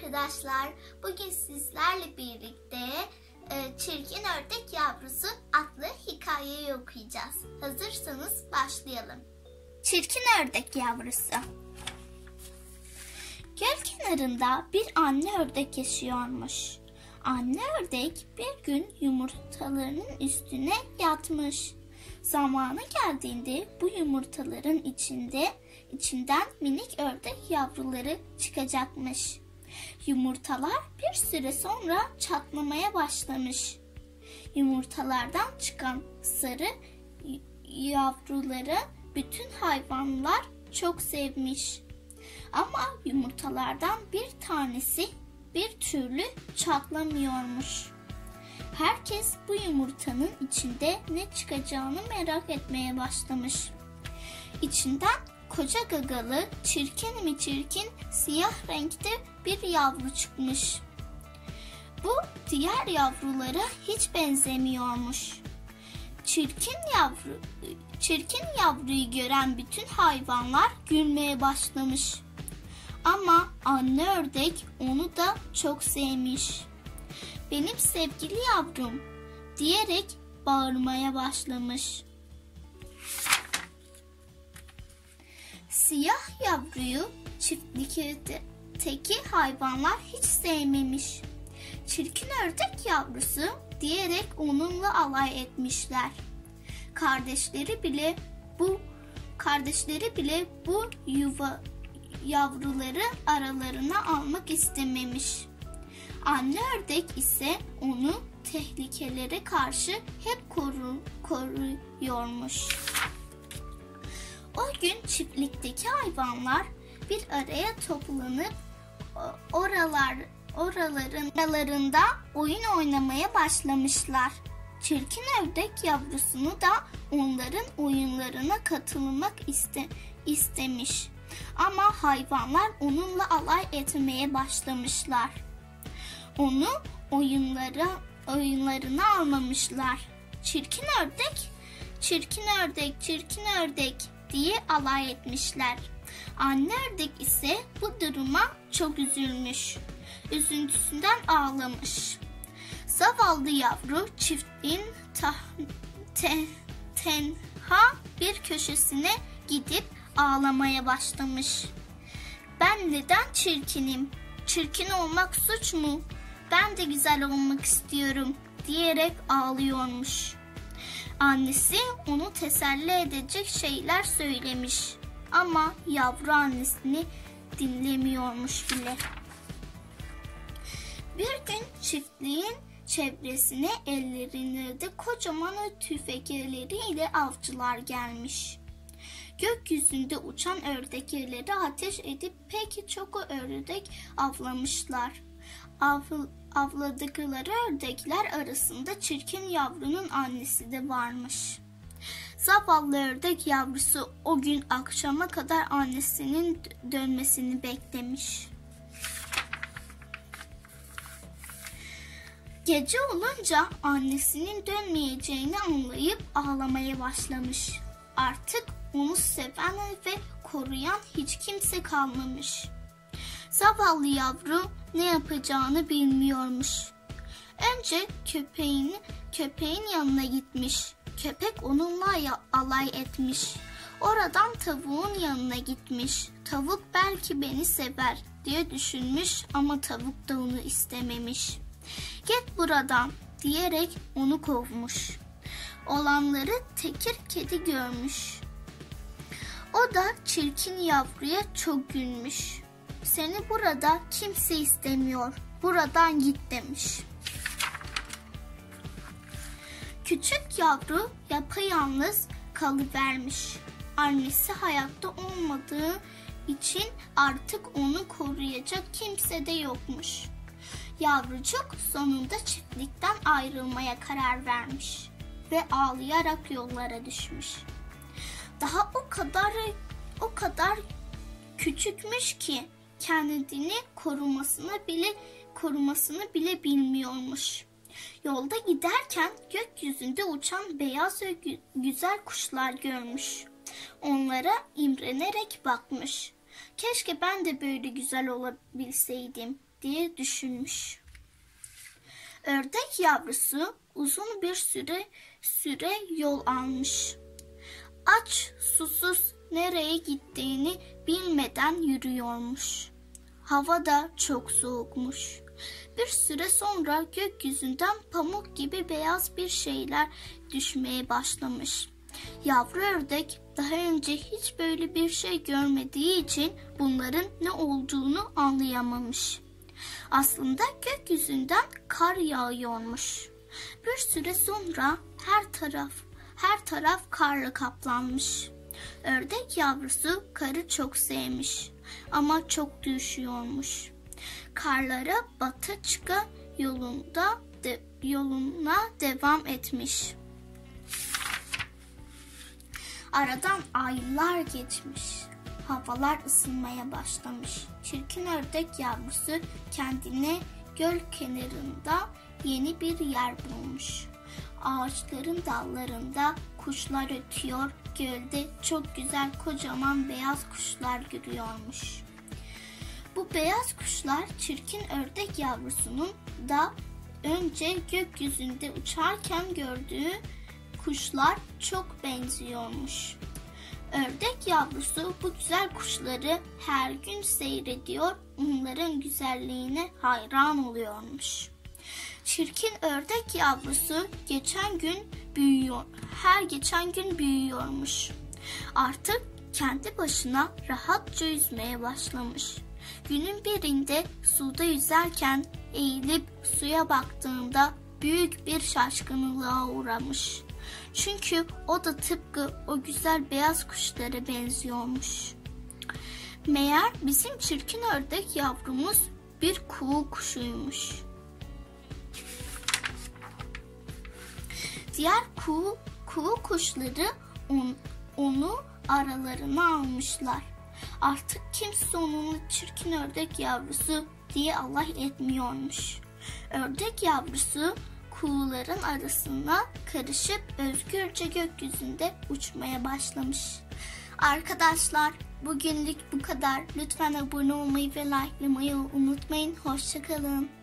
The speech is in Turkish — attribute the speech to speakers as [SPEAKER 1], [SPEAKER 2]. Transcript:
[SPEAKER 1] arkadaşlar. Bugün sizlerle birlikte Çirkin Ördek Yavrusu adlı hikayeyi okuyacağız. Hazırsanız başlayalım. Çirkin Ördek Yavrusu. Göl kenarında bir anne ördek yaşıyormuş. Anne ördek bir gün yumurtalarının üstüne yatmış. Zamanı geldiğinde bu yumurtaların içinden minik ördek yavruları çıkacakmış. Yumurtalar bir süre sonra çatlamaya başlamış. Yumurtalardan çıkan sarı yavruları bütün hayvanlar çok sevmiş. Ama yumurtalardan bir tanesi bir türlü çatlamıyormuş. Herkes bu yumurtanın içinde ne çıkacağını merak etmeye başlamış. İçinden koca gagalı, çirkin mi çirkin, siyah renkte bir yavru çıkmış. Bu diğer yavrulara hiç benzemiyormuş. Çirkin yavruyu gören bütün hayvanlar gülmeye başlamış. Ama anne ördek onu da çok sevmiş. "Benim sevgili yavrum," diyerek bağırmaya başlamış. Siyah yavruyu çiftlikteki hayvanlar hiç sevmemiş. "Çirkin ördek yavrusu," diyerek onunla alay etmişler. Kardeşleri bile bu yavruları aralarına almak istememiş. Anne ördek ise onu tehlikelere karşı hep koruyormuş. O gün çiftlikteki hayvanlar bir araya toplanıp aralarında oyun oynamaya başlamışlar. Çirkin ördek yavrusunu da onların oyunlarına katılmak istemiş. Ama hayvanlar onunla alay etmeye başlamışlar. Onu oyunlarına almamışlar. "Çirkin ördek, çirkin ördek, çirkin ördek," diye alay etmişler. Anne ördek ise bu duruma çok üzülmüş. Üzüntüsünden ağlamış. Zavallı yavru çiftliğin tenha bir köşesine gidip ağlamaya başlamış. "Ben neden çirkinim? Çirkin olmak suç mu? Ben de güzel olmak istiyorum," diyerek ağlıyormuş. Annesi onu teselli edecek şeyler söylemiş. Ama yavru annesini dinlemiyormuş bile. Bir gün çiftliğin çevresine ellerinde kocaman tüfekleriyle avcılar gelmiş. Gökyüzünde uçan ördekleri ateş edip pek çok ördek avlamışlar. Avladıkları ördekler arasında çirkin yavrunun annesi de varmış. Zavallı ördek yavrusu o gün akşama kadar annesinin dönmesini beklemiş. Gece olunca annesinin dönmeyeceğini anlayıp ağlamaya başlamış. Artık onu seven ve koruyan hiç kimse kalmamış. Zavallı yavru ne yapacağını bilmiyormuş. Önce köpeğin yanına gitmiş. Köpek onunla alay etmiş. Oradan tavuğun yanına gitmiş. Tavuk belki beni sever diye düşünmüş ama tavuk da onu istememiş. "Git buradan," diyerek onu kovmuş. Olanları tekir kedi görmüş. O da çirkin yavruya çok gülmüş. "Seni burada kimse istemiyor. Buradan git," demiş. Küçük yavru yapayalnız kalıvermiş. Annesi hayatta olmadığı için artık onu koruyacak kimse de yokmuş. Yavrucuk sonunda çiftlikten ayrılmaya karar vermiş ve ağlayarak yollara düşmüş. Daha o kadar küçükmüş ki kendini korumasını bile bilmiyormuş. Yolda giderken gökyüzünde uçan beyaz ve güzel kuşlar görmüş. Onlara imrenerek bakmış. "Keşke ben de böyle güzel olabilseydim," diye düşünmüş. Ördek yavrusu uzun bir süre yol almış. Aç, susuz nereye gittiğini bilmeden yürüyormuş. Hava da çok soğukmuş. Bir süre sonra gökyüzünden pamuk gibi beyaz bir şeyler düşmeye başlamış. Yavru ördek daha önce hiç böyle bir şey görmediği için bunların ne olduğunu anlayamamış. Aslında gökyüzünden kar yağıyormuş. Bir süre sonra her taraf karla kaplanmış. Ördek yavrusu karı çok sevmiş ama çok düşüyormuş. Karlara bata çıka yoluna devam etmiş. Aradan aylar geçmiş. Havalar ısınmaya başlamış. Çirkin ördek yavrusu kendine göl kenarında yeni bir yer bulmuş. Ağaçların dallarında kuşlar ötüyor, gölde çok güzel kocaman beyaz kuşlar görüyormuş. Bu beyaz kuşlar çirkin ördek yavrusunun da önce gökyüzünde uçarken gördüğü kuşlar çok benziyormuş. Ördek yavrusu bu güzel kuşları her gün seyrediyor, onların güzelliğine hayran oluyormuş. Çirkin ördek yavrusu her geçen gün büyüyormuş. Artık kendi başına rahatça yüzmeye başlamış. Günün birinde suda yüzerken eğilip suya baktığında büyük bir şaşkınlığa uğramış. Çünkü o da tıpkı o güzel beyaz kuşlara benziyormuş. Meğer bizim çirkin ördek yavrumuz bir kuğu kuşuymuş. Diğer kuğu kuşları onu aralarına almışlar. Artık kimse onunla çirkin ördek yavrusu diye alay etmiyormuş. Ördek yavrusu kuğuların arasına karışıp özgürce gökyüzünde uçmaya başlamış. Arkadaşlar, bugünlük bu kadar. Lütfen abone olmayı ve likelamayı unutmayın. Hoşça kalın.